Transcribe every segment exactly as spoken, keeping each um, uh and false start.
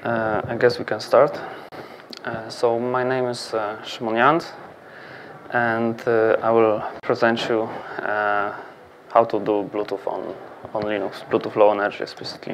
Uh, I guess we can start. Uh, so my name is uh, Szymon Janc, and uh, I will present you uh, how to do Bluetooth on, on Linux, Bluetooth Low Energy specifically.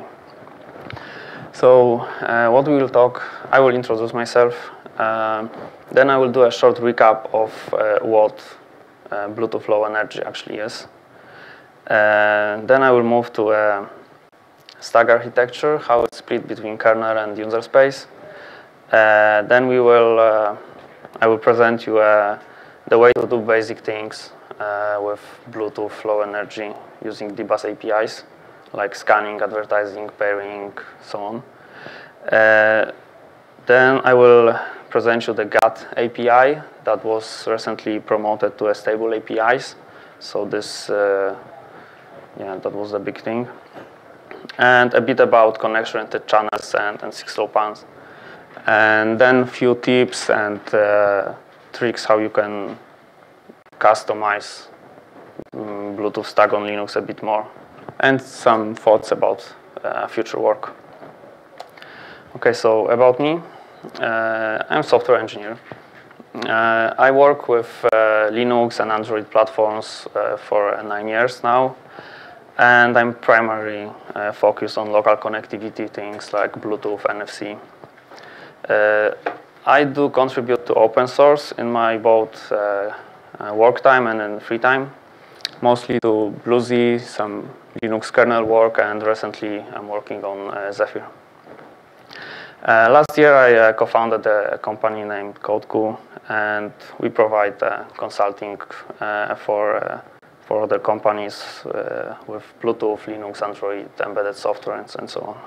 So uh, what we will talk, I will introduce myself, uh, then I will do a short recap of uh, what uh, Bluetooth Low Energy actually is. Uh, then I will move to a stack architecture, how it's split between kernel and user space. Uh, then we will, uh, I will present you uh, the way to do basic things uh, with Bluetooth Low Energy using D bus A P Is, like scanning, advertising, pairing, so on. Uh, then I will present you the G A T A P I that was recently promoted to a stable A P Is. So this, uh, yeah, that was the big thing. And a bit about connection-oriented channels and, and six low pans. And then a few tips and uh, tricks how you can customize um, Bluetooth stack on Linux a bit more. And some thoughts about uh, future work. Okay, so about me. Uh, I'm a software engineer. Uh, I work with uh, Linux and Android platforms uh, for uh, nine years now. And I'm primarily uh, focused on local connectivity, things like Bluetooth, N F C. Uh, I do contribute to open source in my both uh, uh, work time and in free time, mostly to BlueZ, some Linux kernel work, and recently I'm working on uh, Zephyr. Uh, last year I uh, co-founded a company named CODECOUP, and we provide uh, consulting uh, for uh, for other companies uh, with Bluetooth, Linux, Android, embedded software, and, and so on.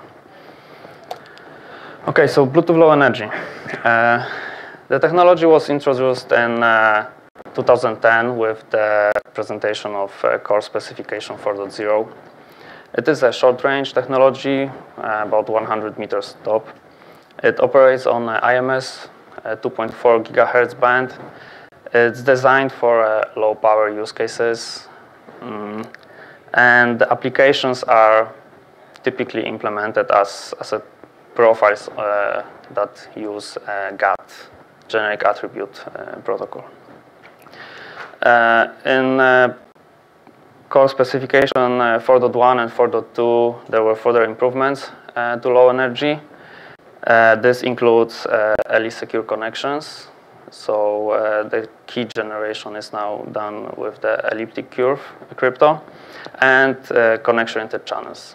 Okay, so Bluetooth Low Energy. Uh, the technology was introduced in uh, two thousand ten with the presentation of uh, core specification four point zero. It is a short-range technology, uh, about one hundred meters top. It operates on uh, I M S, uh, two point four gigahertz band. It's designed for uh, low-power use cases. Mm. And the applications are typically implemented as, as a profiles uh, that use uh, G A T, generic attribute uh, protocol. Uh, in uh, core specification uh, four point one and four point two, there were further improvements uh, to low energy. Uh, this includes uh, L E secure connections. So uh, the key generation is now done with the elliptic curve crypto and uh, connection-oriented channels.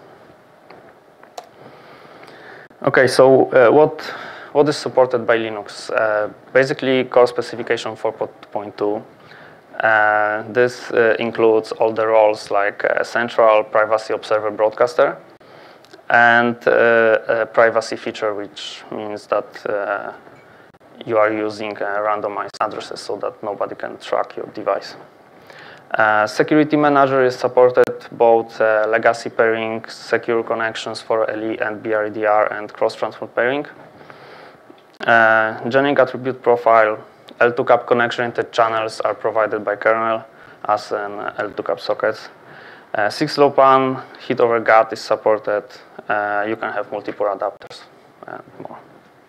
Okay, so uh, what what is supported by Linux? Uh, basically, core specification four point two. Uh, this uh, includes all the roles like uh, central privacy observer broadcaster and uh, a privacy feature, which means that uh, you are using uh, randomized addresses so that nobody can track your device. Uh, security manager is supported both uh, legacy pairing, secure connections for L E and B R D R, and cross-transport pairing. Uh, generic attribute profile, L two cap connection-oriented channels are provided by kernel as an L two cap sockets. Uh, six low pan, heat over G A T is supported. Uh, you can have multiple adapters and more.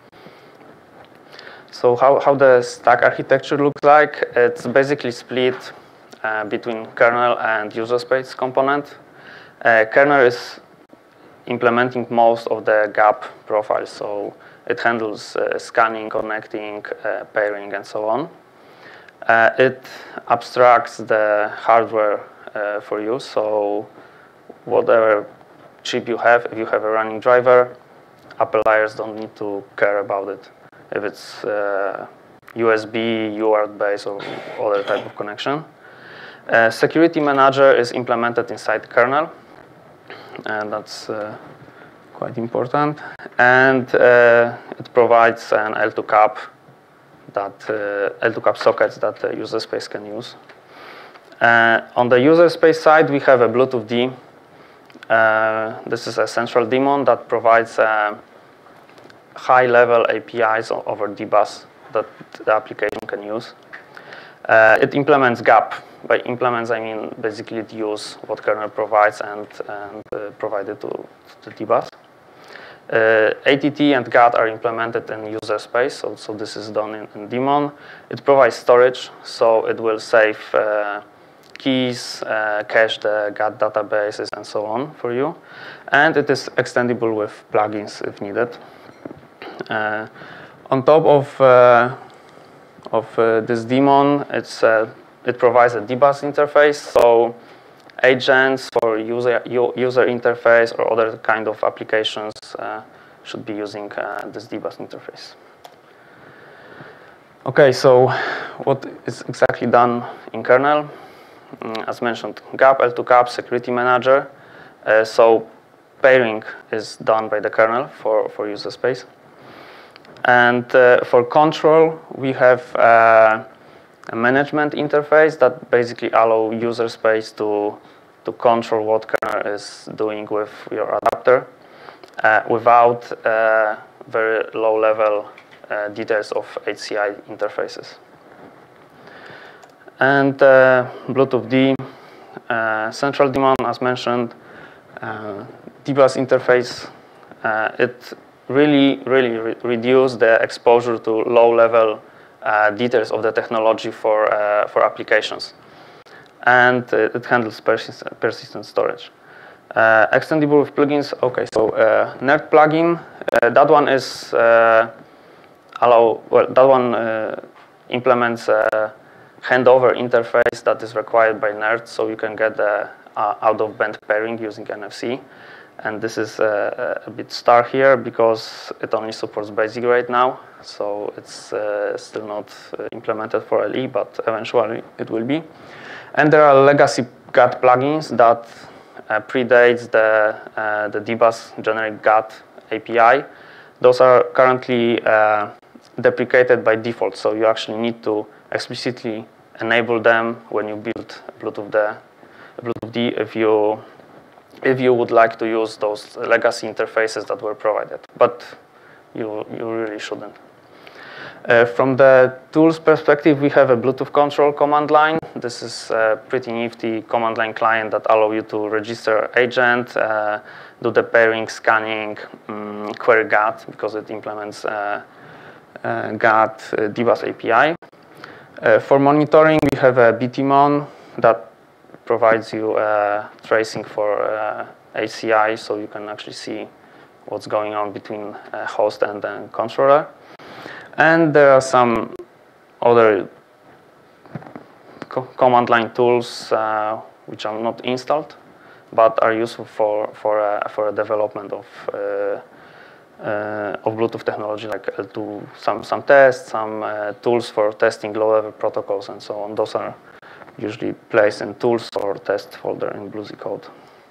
So how, how the stack architecture looks like, it's basically split uh, between kernel and user space component. Uh, kernel is implementing most of the G A P profiles, so it handles uh, scanning, connecting, uh, pairing, and so on. Uh, it abstracts the hardware uh, for you, so whatever chip you have, if you have a running driver, Apple layers don't need to care about it. If it's uh, U S B, U A R T-based, or other type of connection. Uh, security manager is implemented inside kernel, and that's uh, quite important. And uh, it provides an L two cap that uh, L two cap sockets that the user space can use. Uh, on the user space side, we have a Bluetooth D. Uh, this is a central daemon that provides uh, high-level A P Is over D bus that the application can use. Uh, it implements G A P. By implements, I mean basically it uses what kernel provides and, and uh, provide it to, to D bus. Uh, A T T and G A T are implemented in user space, so, so this is done in, in daemon. It provides storage, so it will save uh, keys, uh, cache the G A T databases, and so on for you. And it is extendable with plugins if needed. Uh, on top of, uh, of uh, this daemon, it's, uh, it provides a dbus interface, so agents for user, user interface or other kind of applications uh, should be using uh, this dbus interface. Okay, so what is exactly done in kernel? Mm, as mentioned, G A P, L two cap, security manager. Uh, so pairing is done by the kernel for, for user space. And uh, for control, we have uh, a management interface that basically allow user space to, to control what kernel is doing with your adapter uh, without uh, very low level uh, details of H C I interfaces. And uh, Bluetooth D, uh, central daemon, as mentioned, uh, dbus interface, uh, it really, really re reduce the exposure to low level Uh, details of the technology for, uh, for applications. And uh, it handles persist persistent storage. Uh, extendable with plugins, okay, so uh, Nerd plugin, uh, that one is uh, allow, well, that one uh, implements a handover interface that is required by Nerd, so you can get the uh, out-of-band pairing using N F C. And this is uh, a bit star here because it only supports BASIC right now, so it's uh, still not uh, implemented for L E, but eventually it will be. And there are legacy G A T plugins that uh, predates the, uh, the dbus generic G A T A P I. Those are currently uh, deprecated by default, so you actually need to explicitly enable them when you build Bluetooth D, Bluetooth D if you if you would like to use those legacy interfaces that were provided, but you, you really shouldn't. Uh, from the tools perspective, we have a Bluetooth control command line. This is a pretty nifty command line client that allows you to register agent, uh, do the pairing, scanning, um, query G A T, because it implements uh, uh, G A T uh, dbus A P I. Uh, for monitoring, we have a B T mon that provides you uh, tracing for uh, H C I, so you can actually see what's going on between uh, host and uh, controller. And there are some other co command line tools uh, which are not installed, but are useful for for uh, for a development of uh, uh, of Bluetooth technology, like L two, some some tests, some uh, tools for testing low-level protocols, and so on. Those are usually placed in tools or test folder in BlueZ code.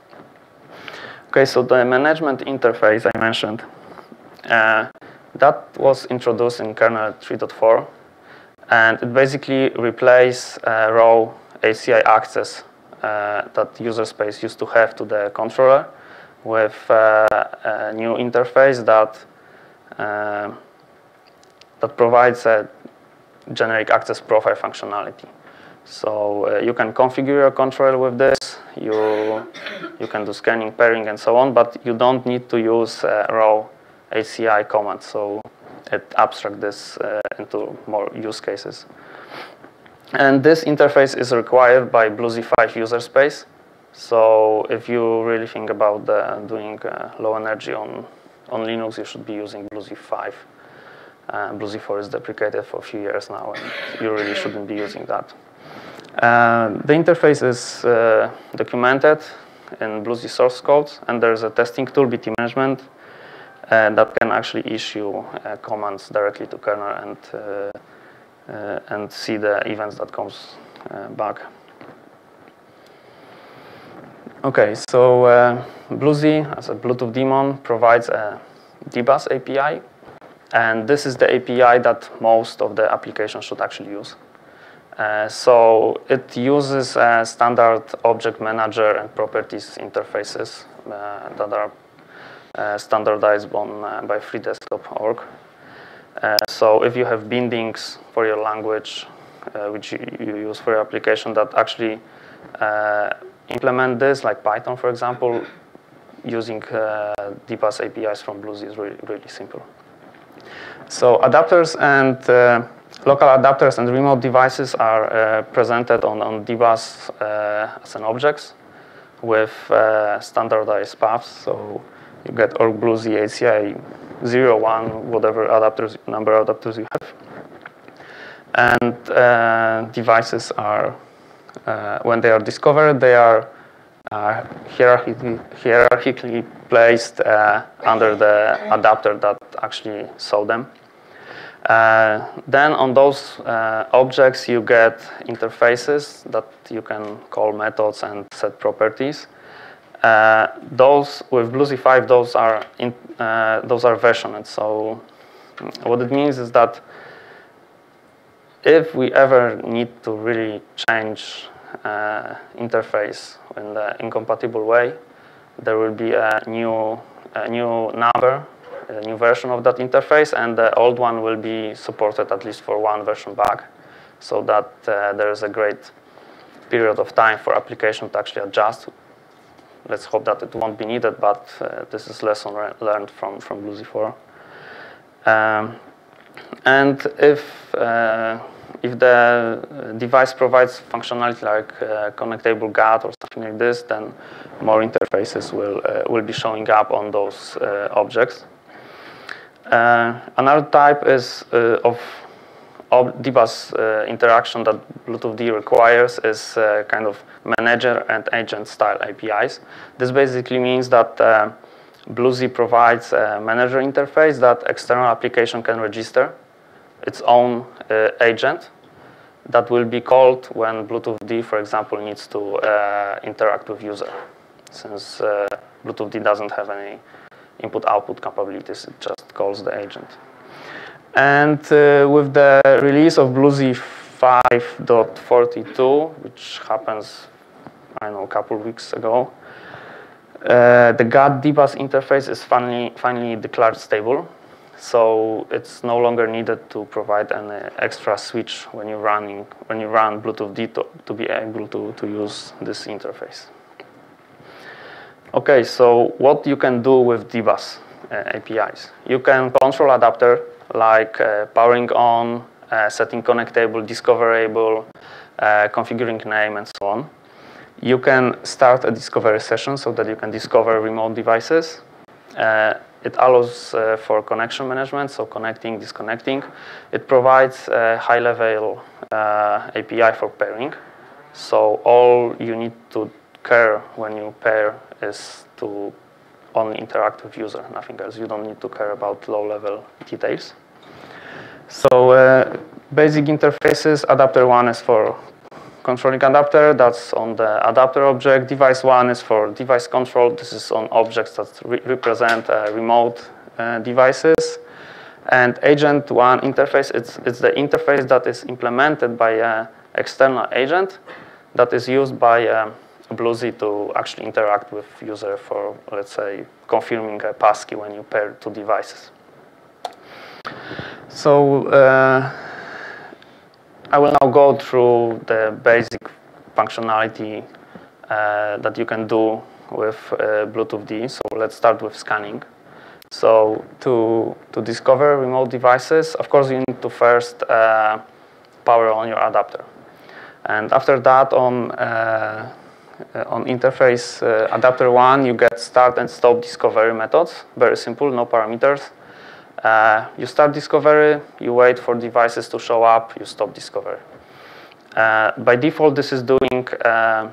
Okay, so the management interface I mentioned, uh, that was introduced in kernel three point four, and it basically replaced uh, raw H C I access uh, that user space used to have to the controller with uh, a new interface that uh, that provides a generic access profile functionality. So uh, you can configure your controller with this, you, you can do scanning, pairing, and so on, but you don't need to use uh, raw H C I commands, so it abstracts this uh, into more use cases. And this interface is required by BlueZ five user space, so if you really think about the, doing uh, low energy on, on Linux, you should be using BlueZ five. Uh, BlueZ four is deprecated for a few years now, and you really shouldn't be using that. Uh, the interface is uh, documented in BlueZ source code, and there's a testing tool, B T management, uh, that can actually issue uh, commands directly to kernel and uh, uh, and see the events that comes uh, back. Okay, so uh, BlueZ as a Bluetooth daemon provides a dbus A P I, and this is the A P I that most of the applications should actually use. Uh, so it uses uh, standard object manager and properties interfaces uh, that are uh, standardized on, uh, by free desktop dot org. Uh, so if you have bindings for your language, uh, which you, you use for your application that actually uh, implement this, like Python, for example, using uh, D-bus A P Is from BlueZ is really, really simple. So adapters and uh, local adapters and remote devices are uh, presented on, on D-bus uh, as an objects with uh, standardized paths. So you get org BlueZ A C I zero, one, whatever adapters, number of adapters you have. And uh, devices are, uh, when they are discovered, they are uh, hierarchically, hierarchically placed uh, under the adapter that actually saw them. Uh, then on those uh, objects you get interfaces that you can call methods and set properties. Uh, those with BlueZ five, those are in, uh, those are versioned. So what it means is that if we ever need to really change uh, interface in the incompatible way, there will be a new a new number, a new version of that interface, and the old one will be supported at least for one version back, so that uh, there is a great period of time for application to actually adjust. Let's hope that it won't be needed, but uh, this is lesson learned from, from BlueZ four. Um, and if, uh, if the device provides functionality like uh, connectable G A T or something like this, then more interfaces will, uh, will be showing up on those uh, objects. Uh, another type is uh, of D-bus uh, interaction that Bluetooth D requires is uh, kind of manager and agent style A P Is. This basically means that uh, BlueZ provides a manager interface that external application can register its own uh, agent that will be called when Bluetooth D, for example, needs to uh, interact with user. Since uh, Bluetooth D doesn't have any input-output capabilities, it just calls the agent. And uh, with the release of BlueZ five point forty-two, which happens, I don't know, a couple of weeks ago, uh, the G A T D-bus interface is finally, finally declared stable. So it's no longer needed to provide an uh, extra switch when you're running, when you run Bluetooth D to, to be able to, to use this interface. Okay, so what you can do with D-bus uh, A P Is? You can control adapter, like uh, powering on, uh, setting connectable, discoverable, uh, configuring name, and so on. You can start a discovery session so that you can discover remote devices. Uh, it allows uh, for connection management, so connecting, disconnecting. It provides a high-level uh, A P I for pairing. So all you need to care when you pair is to only interact with user, nothing else. You don't need to care about low-level details. So uh, basic interfaces, adapter one is for controlling adapter, that's on the adapter object. Device one is for device control. This is on objects that re represent uh, remote uh, devices. And agent one interface, it's, it's the interface that is implemented by an external agent that is used by uh, BlueZ to actually interact with user for, let's say, confirming a passkey when you pair two devices. So uh, I will now go through the basic functionality uh, that you can do with uh, Bluetooth D. So let's start with scanning. So to, to discover remote devices, of course, you need to first uh, power on your adapter. And after that, on uh, on interface uh, adapter one, you get start and stop discovery methods. Very simple, no parameters. Uh, you start discovery, you wait for devices to show up, you stop discovery. Uh, by default, this is doing uh,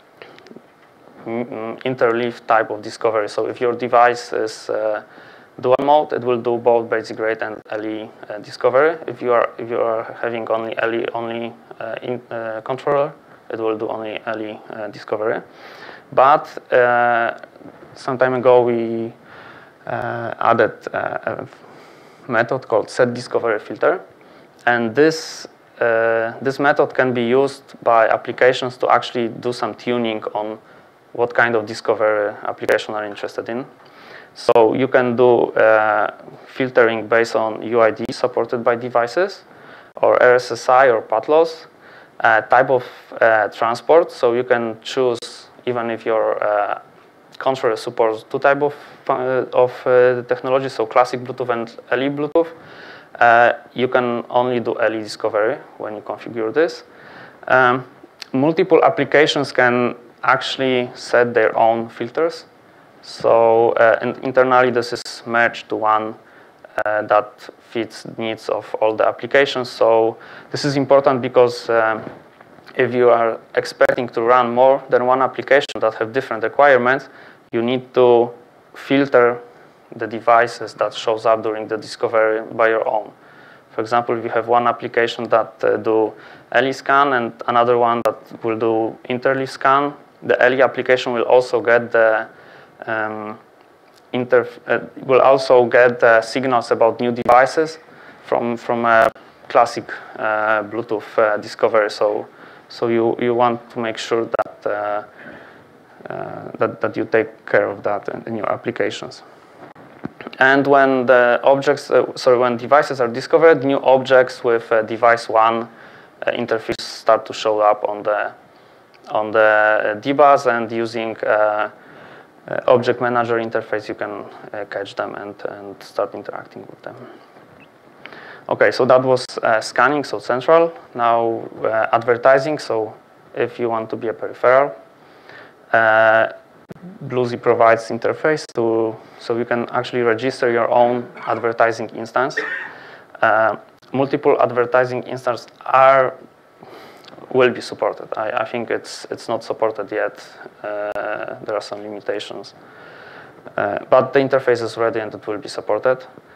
interleave type of discovery. So if your device is uh, dual mode, it will do both basic rate and L E uh, discovery. If you are if you are having only L E only uh, in, uh, controller, it will do only L E uh, discovery. But uh, some time ago, we uh, added uh, a method called setDiscoveryFilter, and this uh, this method can be used by applications to actually do some tuning on what kind of discovery application are interested in. So you can do uh, filtering based on U I D supported by devices, or R S S I or path loss. Uh, type of uh, transport, so you can choose, even if your uh, contrary, supports two types of, uh, of uh, technology, so classic Bluetooth and L E Bluetooth. Uh, you can only do L E discovery when you configure this. Um, multiple applications can actually set their own filters. So uh, and internally, this is merged to one uh, that fits the needs of all the applications. So this is important because um, if you are expecting to run more than one application that have different requirements, you need to filter the devices that shows up during the discovery by your own. For example, if you have one application that uh, do L E scan and another one that will do interleaf scan, the L E application will also get the um, inter uh, will also get uh, signals about new devices from from a classic uh, Bluetooth uh, discovery. So so you you want to make sure that uh, uh, that that you take care of that in, in your applications. And when the objects, uh, sorry, when devices are discovered, new objects with uh, device one uh, interface start to show up on the on the D bus, and using uh, uh, object manager interface, you can uh, catch them and and start interacting with them. Okay, so that was uh, scanning, so central. Now uh, advertising. So if you want to be a peripheral. Uh, BlueZ provides interface to, so you can actually register your own advertising instance. Uh, multiple advertising instances are will be supported. I, I think it's it's not supported yet. Uh, there are some limitations, uh, but the interface is ready and it will be supported.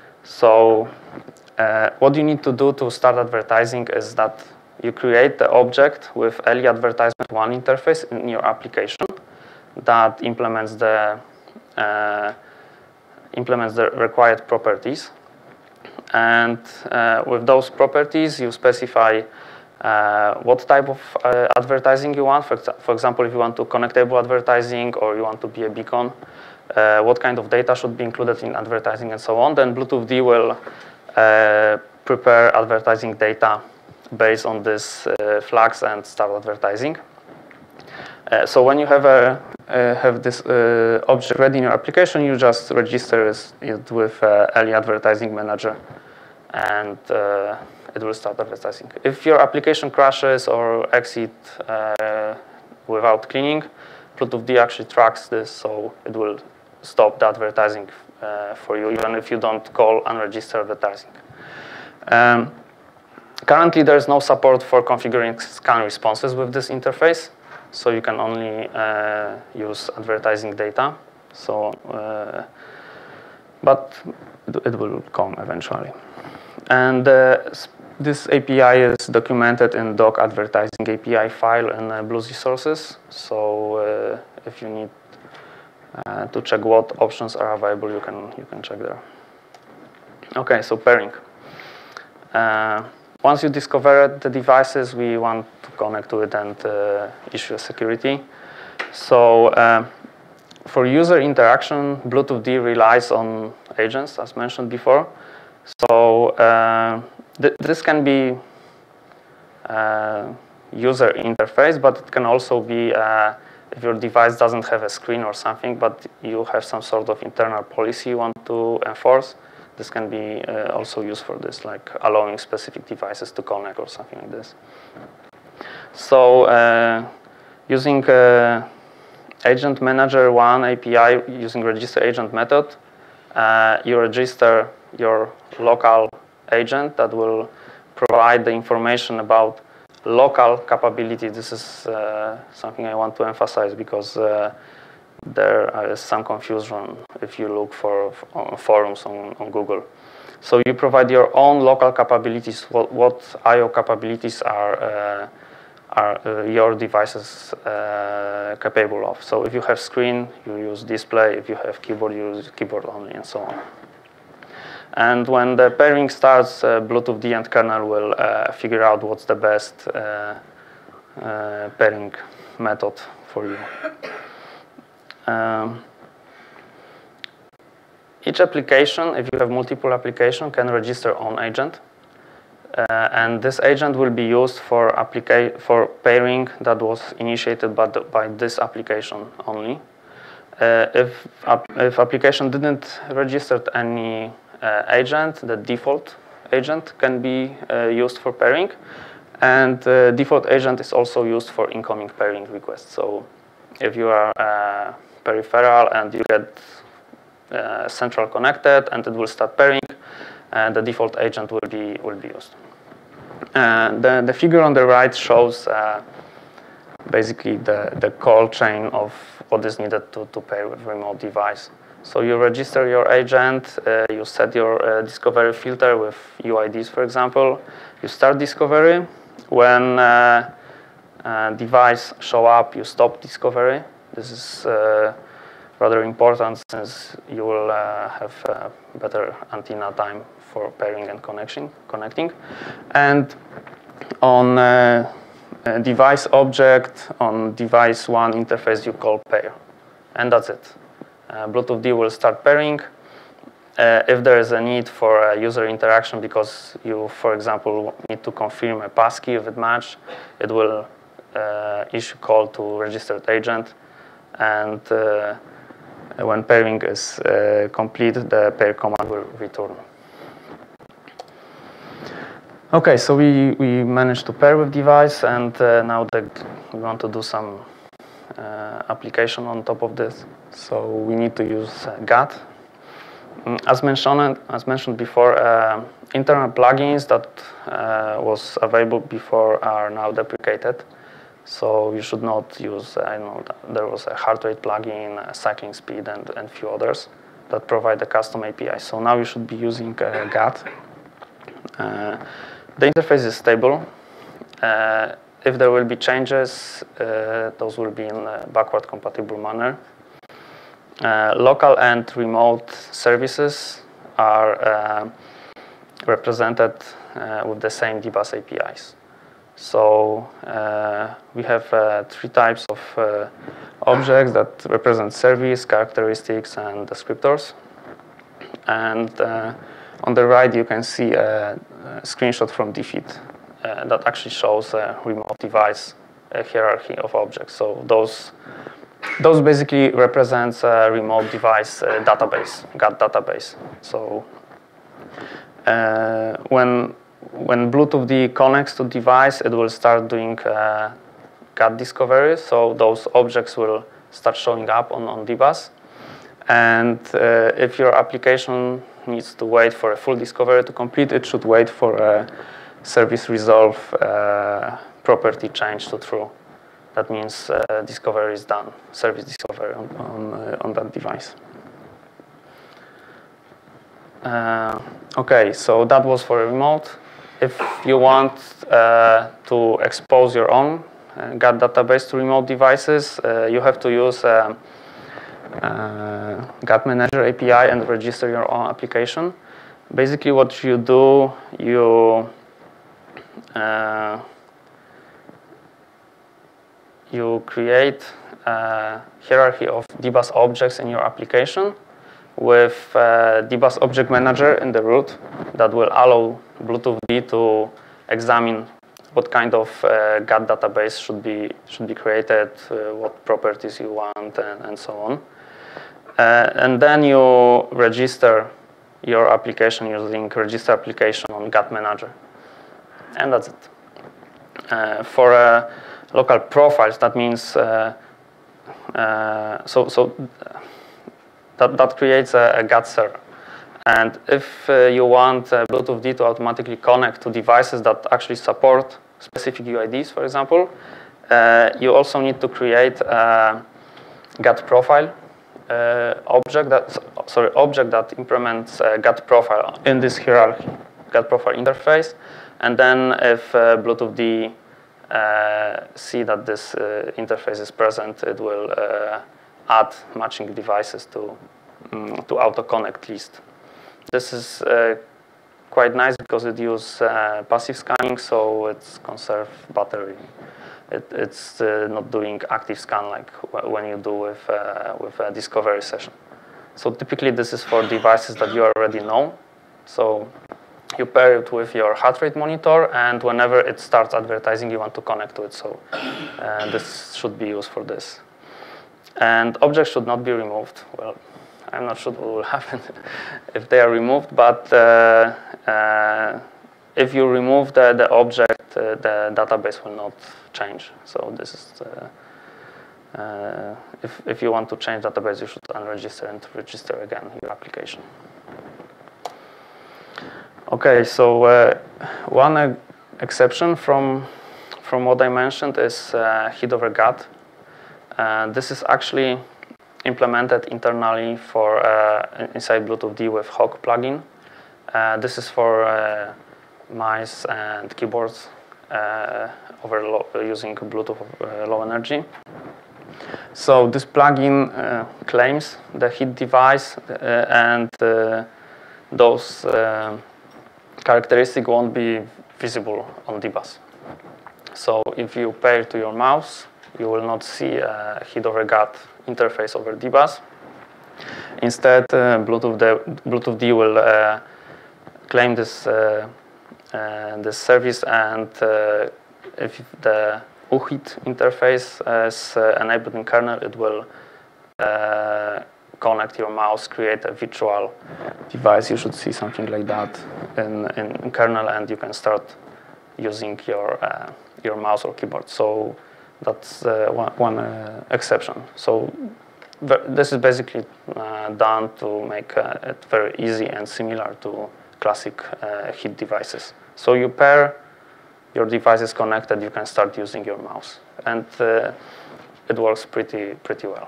So uh, what you need to do to start advertising is that you create the object with L E advertisement one interface in your application that implements the uh, implements the required properties, and uh, with those properties you specify uh, what type of uh, advertising you want. For, exa for example, if you want to connectable advertising or you want to be a beacon, uh, what kind of data should be included in advertising and so on. Then BlueTooth will uh, prepare advertising data based on this uh, flags and start advertising. Uh, so when you have a uh, have this uh, object ready in your application, you just register it with uh, L E Advertising Manager, and uh, it will start advertising. If your application crashes or exit uh, without cleaning, BlueTooth actually tracks this, so it will stop the advertising uh, for you, even if you don't call unregistered advertising. Um, currently, there is no support for configuring scan responses with this interface. So you can only uh, use advertising data. So, uh, but it will come eventually. And uh, this A P I is documented in doc advertising A P I file in uh, BlueZ sources. So uh, if you need uh, to check what options are available, you can you can check there. Okay, so pairing. Uh, Once you discover the devices, we want to connect to it and uh, issue a security. So uh, for user interaction, BlueTooth relies on agents, as mentioned before. So uh, th this can be uh, user interface, but it can also be uh, if your device doesn't have a screen or something, but you have some sort of internal policy you want to enforce. This can be uh, also used for this, like allowing specific devices to connect or something like this. So uh, using uh, Agent Manager one A P I, using register agent method, uh, you register your local agent that will provide the information about local capability. This is uh, something I want to emphasize because uh, there is some confusion if you look for, for forums on, on Google. So you provide your own local capabilities, what, what I O capabilities are, uh, are uh, your devices uh, capable of. So if you have screen, you use display. If you have keyboard, you use keyboard only, and so on. And when the pairing starts, uh, BlueTooth and kernel will uh, figure out what's the best uh, uh, pairing method for you. Um, each application, if you have multiple applications, can register own agent. Uh, and this agent will be used for, applica for pairing that was initiated by, the, by this application only. Uh, if, ap if application didn't register any uh, agent, the default agent can be uh, used for pairing. And the uh, default agent is also used for incoming pairing requests. So if you are uh, peripheral and you get uh, central connected and it will start pairing, and the default agent will be will be used. And the, the figure on the right shows uh, basically the, the call chain of what is needed to, to pair with remote device. So you register your agent, uh, you set your uh, discovery filter with U I Ds, for example. You start discovery. When uh, uh, device show up, you stop discovery. This is uh, rather important since you will uh, have uh, better antenna time for pairing and connection, connecting. And on uh, a device object, on device one interface, you call pair. And that's it. Uh, Bluetooth D will start pairing. Uh, if there is a need for a user interaction because you, for example, need to confirm a passkey if it match, it will uh, issue call to registered agent. And uh, when pairing is uh, complete, the pair command will return. Okay, so we, we managed to pair with device, and uh, now the, we want to do some uh, application on top of this. So we need to use uh, G A T. As mentioned, as mentioned before, uh, internal plugins that uh, was available before are now deprecated. So you should not use, I know, there was a heart rate plugin, uh, cycling speed, and a few others that provide a custom A P I. So now you should be using uh, G A T. Uh, the interface is stable. Uh, if there will be changes, uh, those will be in a backward compatible manner. Uh, local and remote services are uh, represented uh, with the same D bus A P Is. So uh, we have uh, three types of uh, objects that represent service, characteristics, and descriptors. And uh, on the right, you can see a, a screenshot from D F I D uh, that actually shows a remote device a hierarchy of objects. So those Those basically represents a remote device uh, database, G A T database. So uh, when when Bluetooth D connects to device, it will start doing uh, G A T discovery. So those objects will start showing up on on D bus. And uh, if your application needs to wait for a full discovery to complete, it should wait for a service resolve uh, property change to true. That means uh, discovery is done, service discovery on, on, uh, on that device. Uh, okay, so that was for a remote. If you want uh, to expose your own uh, G A T database to remote devices, uh, you have to use uh, uh, G A T Manager A P I and register your own application. Basically what you do, you uh, you create a hierarchy of D bus objects in your application with uh, D bus Object Manager in the root that will allow Bluetooth D to examine what kind of uh, G A T database should be should be created, uh, what properties you want, and, and so on. Uh, and then you register your application using register application on G A T Manager, and that's it. Uh, for a local profiles, that means uh, uh, so so that that creates a, a G A T server. And if uh, you want uh, Bluetooth D to automatically connect to devices that actually support specific U I Ds, for example, uh, you also need to create a G A T profile uh, object that sorry object that implements a G A T profile in this hierarchy, G A T profile interface. And then if uh, Bluetooth D Uh, see that this uh, interface is present, it will uh, add matching devices to um, to auto connect list. This is uh, quite nice because it uses uh, passive scanning, so it's conserve battery. It, it's uh, not doing active scan like when you do with uh, with a discovery session. So typically this is for devices that you already know. So you pair it with your heart rate monitor, and whenever it starts advertising, you want to connect to it. So uh, this should be used for this. And objects should not be removed. Well, I'm not sure what will happen if they are removed, but uh, uh, if you remove the, the object, uh, the database will not change. So this is, uh, uh, if, if you want to change database, you should unregister and register again your application. Okay, so uh, one uh, exception from, from what I mentioned is uh, hit over G A T. Uh, this is actually implemented internally for uh, inside BlueTooth with Hawk plugin. Uh, this is for uh, mice and keyboards uh, over low, using Bluetooth uh, low energy. So this plugin uh, claims the hit device uh, and uh, those uh, characteristics won't be visible on D bus. So if you pair to your mouse, you will not see a hit over G A T interface over D bus. Instead, uh, Bluetooth, Bluetooth D will uh, claim this, uh, uh, this service, and uh, if the U H I T interface is uh, enabled in kernel, it will uh, connect your mouse, create a virtual device. You should see something like that in, in, in kernel, and you can start using your, uh, your mouse or keyboard. So that's uh, one, one uh, exception. So this is basically uh, done to make uh, it very easy and similar to classic uh, hit devices. So you pair your devices connected, you can start using your mouse, and uh, it works pretty pretty well.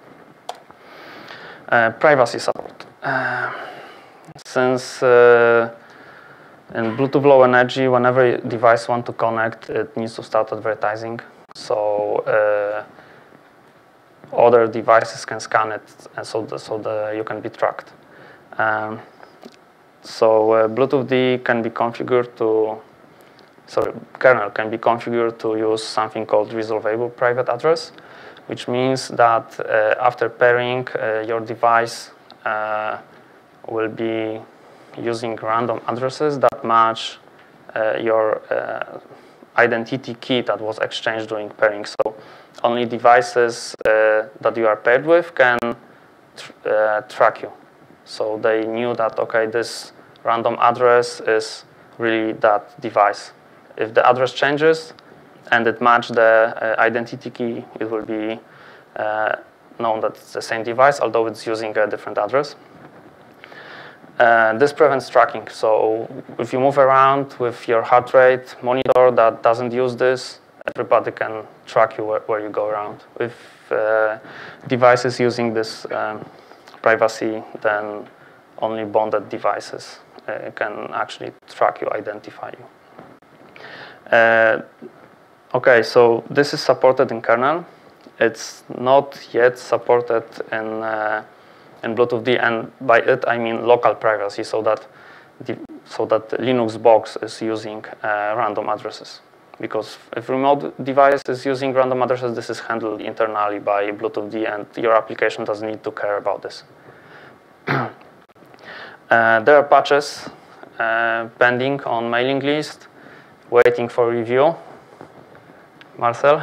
Uh, privacy support. Uh, since uh, in Bluetooth Low Energy, whenever a device wants to connect, it needs to start advertising. So uh, other devices can scan it, and so the, so the, you can be tracked. Um, so uh, Bluetooth D can be configured to, sorry, kernel can be configured to use something called resolvable private address, which means that uh, after pairing, uh, your device uh, will be using random addresses that match uh, your uh, identity key that was exchanged during pairing. So only devices uh, that you are paired with can tr uh, track you. So they knew that, okay, this random address is really that device. If the address changes and it matches the uh, identity key, it will be uh, known that it's the same device, although it's using a different address. Uh, this prevents tracking. So if you move around with your heart rate monitor that doesn't use this, everybody can track you where, where you go around. With uh, devices using this um, privacy, then only bonded devices uh, can actually track you, identify you. Uh, okay, so this is supported in kernel. It's not yet supported in uh, in Bluetooth D, and by it I mean local privacy, so that the, so that the Linux box is using uh, random addresses. Because if remote device is using random addresses, this is handled internally by Bluetooth D, and your application doesn't need to care about this. uh, there are patches uh, pending on mailing list, waiting for review. Marcel?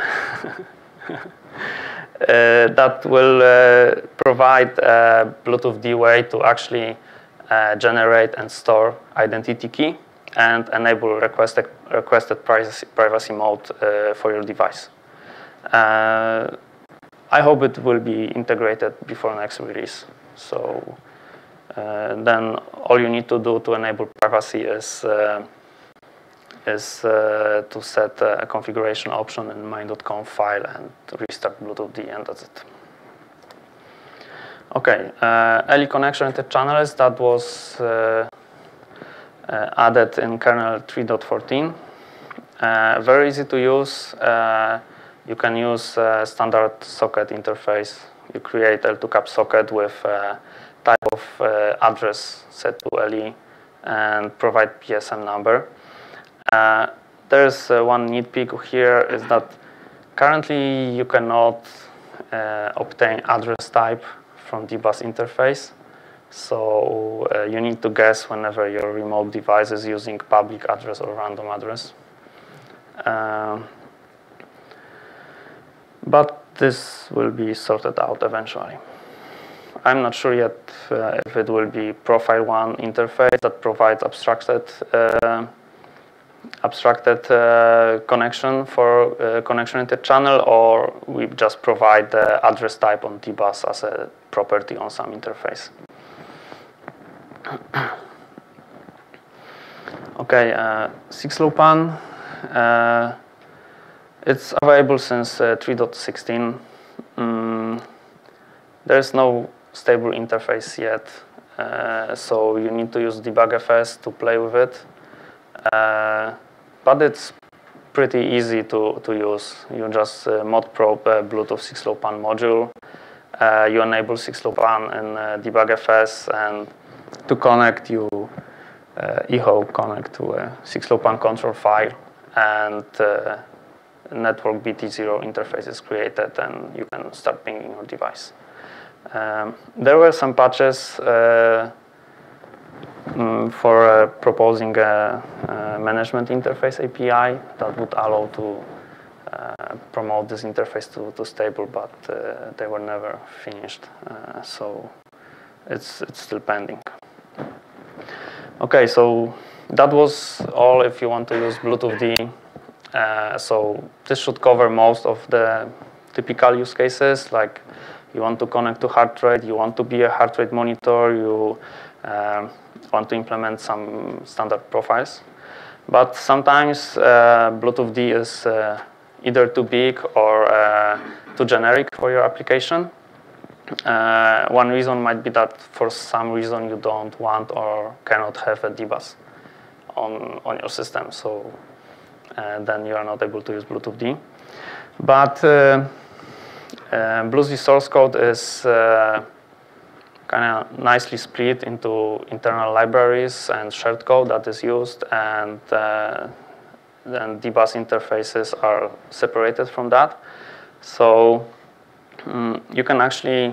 Uh, that will uh, provide a Bluetooth D way to actually uh, generate and store identity key and enable requested, requested privacy, privacy mode uh, for your device. Uh, I hope it will be integrated before next release. So uh, then all you need to do to enable privacy is uh, is uh, to set a configuration option in main dot conf file and restart Bluetooth D, and that's it. Okay, uh, early connection into channels, that was uh, uh, added in kernel three point fourteen. Uh, very easy to use. Uh, you can use uh, standard socket interface. You create L two cap socket with uh, type of uh, address set to L E and provide P S M number. Uh, there's uh, one nitpick here is that currently you cannot uh, obtain address type from D bus interface. So uh, you need to guess whenever your remote device is using public address or random address. Uh, but this will be sorted out eventually. I'm not sure yet uh, if it will be profile one interface that provides abstracted uh, abstracted uh, connection for uh, connection inter-channel, or we just provide the address type on T bus as a property on some interface. Okay, uh, six low pan. Uh, it's available since uh, three point sixteen. Mm, there's no stable interface yet, uh, so you need to use debug F S to play with it. Uh, but it's pretty easy to, to use. You just uh, mod probe a Bluetooth six low pan module. Uh, you enable six low pan in uh, debug F S, and to connect, you uh, echo connect to a six low pan control file, and uh, network B T zero interface is created, and you can start pinging your device. Um, there were some patches uh, mm, for uh, proposing a, a management interface A P I that would allow to uh, promote this interface to, to stable, but uh, they were never finished, uh, so it's, it's still pending. Okay, so that was all if you want to use Bluetooth D. Uh, so this should cover most of the typical use cases, like you want to connect to heart rate, you want to be a heart rate monitor, you uh, want to implement some standard profiles. But sometimes uh, Bluetooth D is uh, either too big or uh, too generic for your application. Uh, one reason might be that for some reason you don't want or cannot have a D bus on, on your system, so uh, then you are not able to use Bluetooth D. But uh, uh, BlueZ source code is uh, kind of nicely split into internal libraries and shared code that is used, and uh, then D bus interfaces are separated from that. So um, you can actually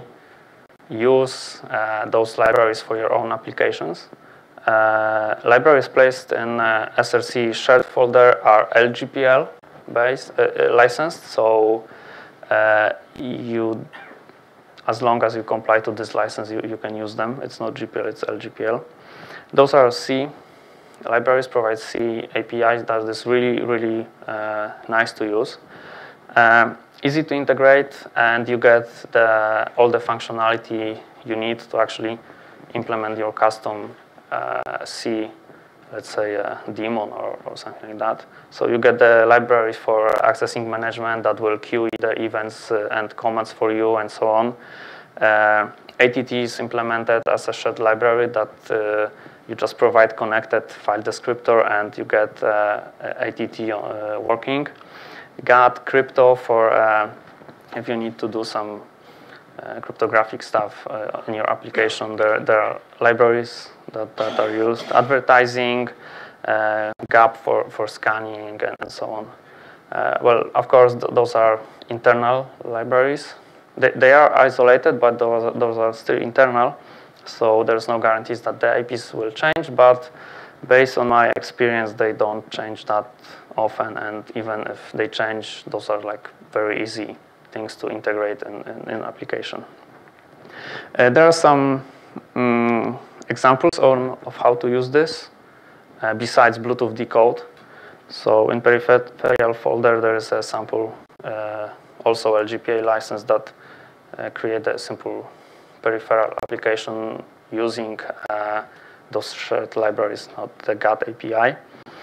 use uh, those libraries for your own applications. Uh, libraries placed in uh, S R C shared folder are L G P L based, uh, licensed, so uh, you, as long as you comply to this license, you, you can use them. It's not G P L, it's L G P L. Those are C. Libraries provide C A P Is that is really, really uh, nice to use. Um, easy to integrate, and you get the, all the functionality you need to actually implement your custom uh, C, let's say a daemon or, or something like that. So you get the libraries for accessing management that will queue the events uh, and commands for you and so on. Uh, A T T is implemented as a shared library that uh, you just provide connected file descriptor and you get uh, A T T uh, working. Got crypto for uh, if you need to do some uh, cryptographic stuff uh, in your application. There, there are libraries that, that are used. Advertising, uh, gap for, for scanning, and, and so on. Uh, well, of course, th those are internal libraries. They, they are isolated, but those, those are still internal. So there's no guarantees that the A P Is will change, but based on my experience, they don't change that often, and even if they change, those are like very easy things to integrate in, in, in application. Uh, there are some um, examples on, of how to use this uh, besides Bluetooth D code. So in peripheral folder, there is a sample, uh, also L G P A license that uh, create a simple peripheral application using uh, those shared libraries, not the G A T A P I.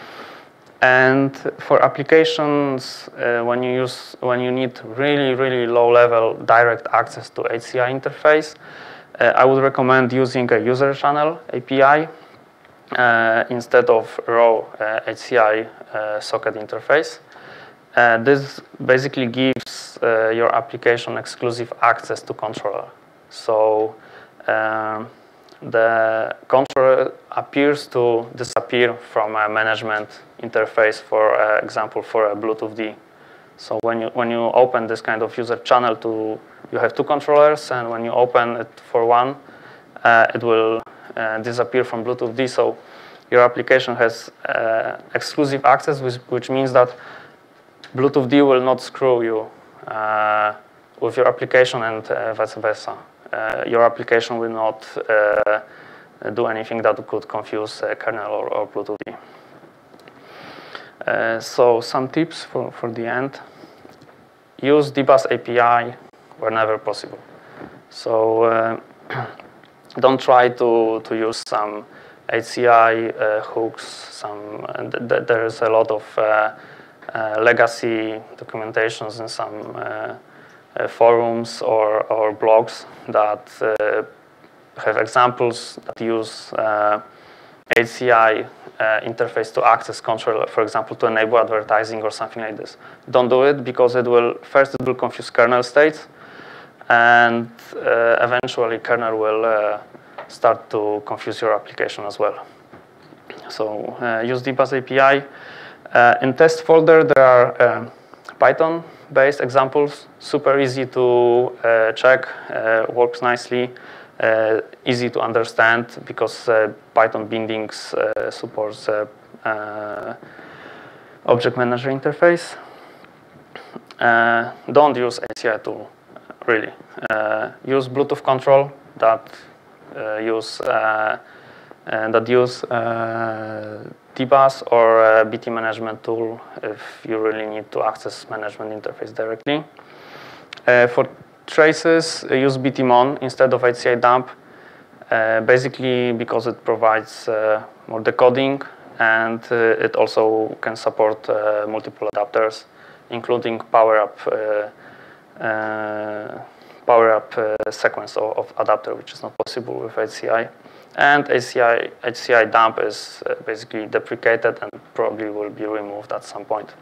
And for applications, uh, when you use, when you need really, really low-level direct access to H C I interface, uh, I would recommend using a user channel A P I uh, instead of raw uh, H C I uh, socket interface. Uh, this basically gives uh, your application exclusive access to controller. So um, the controller appears to disappear from a management interface, for uh, example, for a Bluetooth D. So when you, when you open this kind of user channel, to, you have two controllers, and when you open it for one, uh, it will uh, disappear from Bluetooth D. So your application has uh, exclusive access, which, which means that Bluetooth D will not screw you uh, with your application and uh, vice versa. Uh, your application will not uh, do anything that could confuse uh, kernel or, or BlueZ. Uh, so some tips for, for the end. Use dbus A P I whenever possible. So uh, don't try to, to use some H C I uh, hooks. Some uh, th th there is a lot of uh, uh, legacy documentations in some uh, uh, forums or, or blogs that uh, have examples that use uh, H C I uh, interface to access control, for example, to enable advertising or something like this. Don't do it because it will first it will confuse kernel states, and uh, eventually kernel will uh, start to confuse your application as well. So uh, use dbus A P I. Uh, in test folder there are uh, Python-based examples, super easy to uh, check, uh, works nicely. Uh, easy to understand because uh, Python bindings uh, supports uh, uh, object manager interface. Uh, don't use H C I tool, really. Uh, use Bluetooth control that uh, use uh, uh, that use uh, dbus or uh, B T management tool if you really need to access management interface directly. Uh, for traces, uh, use B T mon instead of H C I dump, uh, basically because it provides uh, more decoding, and uh, it also can support uh, multiple adapters, including power-up uh, uh, power-up uh, sequence of, of adapter, which is not possible with H C I. And H C I, H C I dump is uh, basically deprecated and probably will be removed at some point.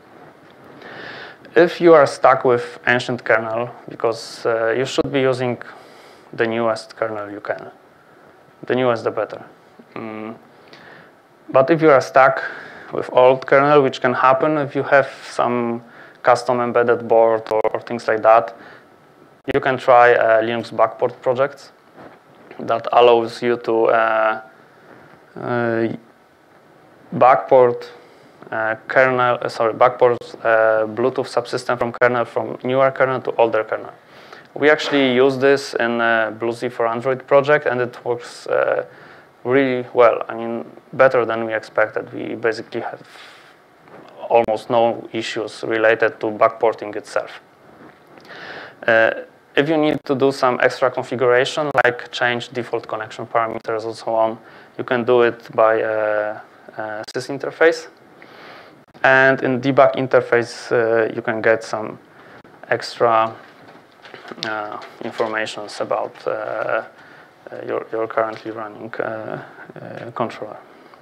If you are stuck with ancient kernel, because uh, you should be using the newest kernel you can. The newest, the better. Mm. But if you are stuck with old kernel, which can happen if you have some custom embedded board or, or things like that, you can try a Linux backport project that allows you to uh, uh, backport Uh, kernel, uh, sorry, backport uh, Bluetooth subsystem from kernel from newer kernel to older kernel. We actually use this in uh, BlueZ for Android project, and it works uh, really well. I mean, better than we expected. We basically have almost no issues related to backporting itself. Uh, if you need to do some extra configuration, like change default connection parameters and so on, you can do it by uh, uh, sys interface. And in debug interface, uh, you can get some extra uh, informations about uh, uh, your, your currently running uh, uh, controller.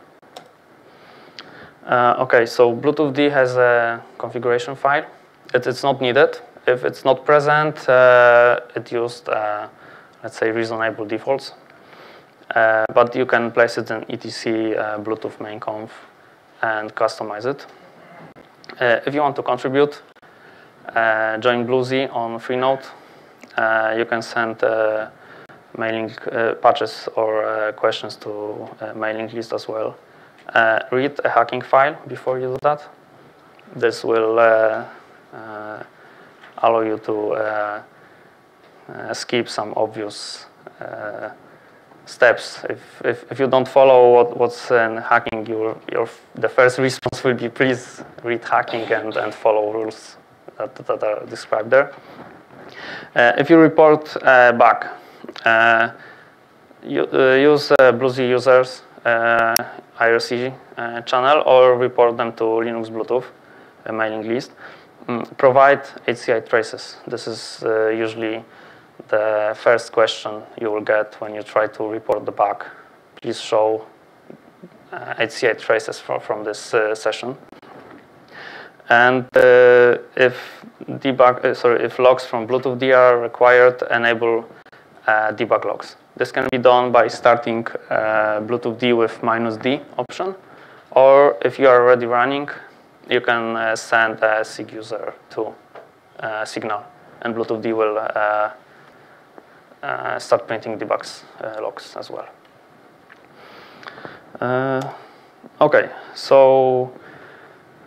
Uh, okay, so BlueTooth has a configuration file. It, it's not needed. If it's not present, uh, it used, uh, let's say, reasonable defaults. Uh, but you can place it in etc uh, Bluetooth main conf and customize it. Uh, if you want to contribute, uh, join BlueZ on Freenode. Uh, you can send uh, mailing uh, patches or uh, questions to uh, mailing list as well. Uh, read a hacking file before you do that. This will uh, uh, allow you to uh, uh, skip some obvious uh, steps. If, if, if you don't follow what, what's in hacking, your, your, the first response will be please read hacking and, and follow rules that, that are described there. Uh, if you report uh, bug, uh, you, uh, use uh, BlueZ users uh, I R C uh, channel or report them to Linux Bluetooth, a mailing list. Mm, provide H C I traces. This is uh, usually the first question you will get when you try to report the bug. Please show uh, H C I traces from, from this uh, session. And uh, if debug, uh, sorry, if logs from BlueTooth D are required, enable uh, debug logs. This can be done by starting uh, BlueTooth D with minus D option, or if you are already running, you can uh, send a sig user to uh, signal, and BlueTooth D will uh, Uh, start printing debugs uh, logs as well. Uh, okay, so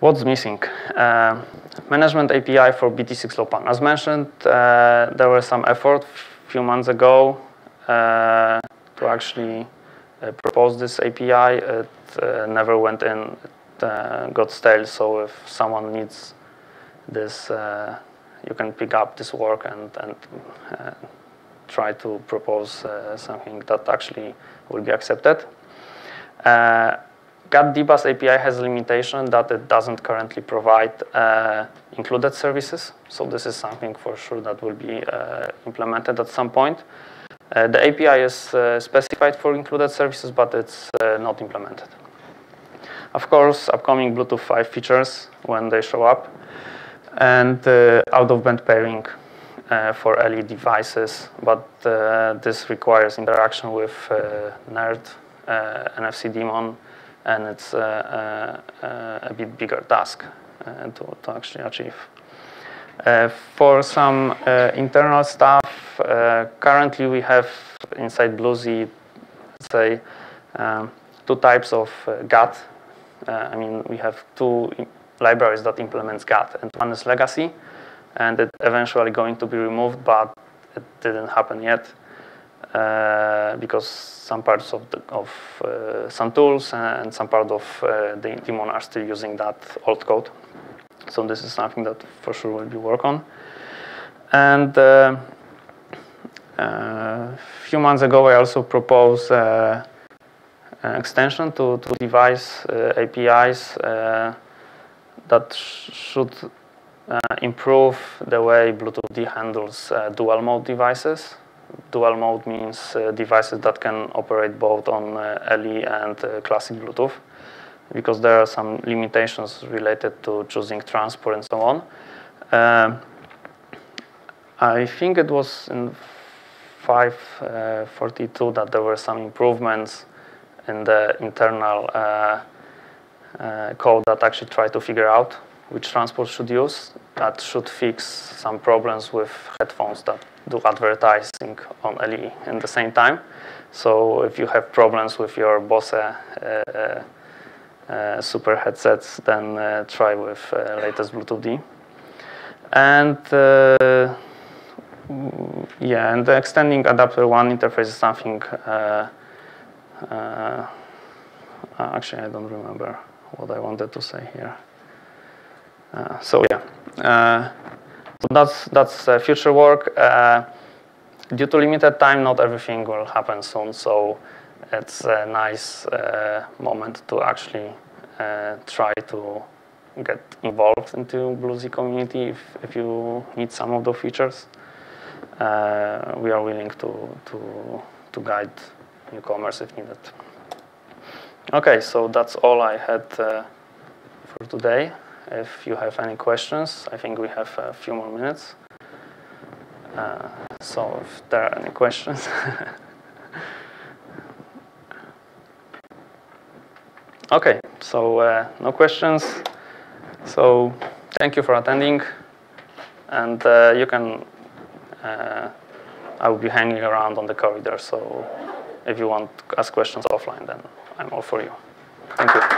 what's missing? Uh, management A P I for B T six low pan. As mentioned, uh, there was some effort a few months ago uh, to actually uh, propose this A P I. It uh, never went in. It uh, got stale. So if someone needs this, uh, you can pick up this work and, and uh, try to propose uh, something that actually will be accepted. Uh, G A T D B U S A P I has a limitation that it doesn't currently provide uh, included services. So this is something for sure that will be uh, implemented at some point. Uh, the A P I is uh, specified for included services, but it's uh, not implemented. Of course, upcoming Bluetooth five features when they show up, and uh, out-of-band pairing uh, for L E devices, but uh, this requires interaction with uh, NERD, uh, N F C daemon, and it's uh, uh, uh, a bit bigger task uh, to, to actually achieve. Uh, for some uh, internal stuff, uh, currently we have inside BlueZ, say, um, two types of uh, G A T. Uh, I mean, we have two libraries that implements G A T, and one is legacy, and it's eventually going to be removed, but it didn't happen yet uh, because some parts of, the, of uh, some tools and some part of uh, the daemon are still using that old code. So this is something that for sure will be worked on. And uh, a few months ago, I also proposed uh, an extension to, to device uh, A P Is uh, that sh should uh, improve the way BlueTooth handles uh, dual mode devices. Dual mode means uh, devices that can operate both on uh, L E and uh, classic Bluetooth, because there are some limitations related to choosing transport and so on. Uh, I think it was in five forty-two that there were some improvements in the internal uh, uh, code that actually tried to figure out which transport should use. That should fix some problems with headphones that do advertising on L E in the same time. So if you have problems with your BOSE uh, uh, super headsets, then uh, try with uh, latest Bluetooth D. And uh, yeah, and the extending adapter one interface is something. Uh, uh, actually, I don't remember what I wanted to say here. Uh, so yeah, uh, so that's that's uh, future work. Uh, due to limited time, not everything will happen soon. So it's a nice uh, moment to actually uh, try to get involved into BlueZ community if if you need some of those features. Uh, we are willing to to to guide newcomers if needed. Okay, so that's all I had uh, for today. If you have any questions, I think we have a few more minutes. Uh, so if there are any questions. Okay, so uh, no questions. So thank you for attending. And uh, you can, uh, I will be hanging around on the corridor. So if you want to ask questions offline, then I'm all for you. Thank you.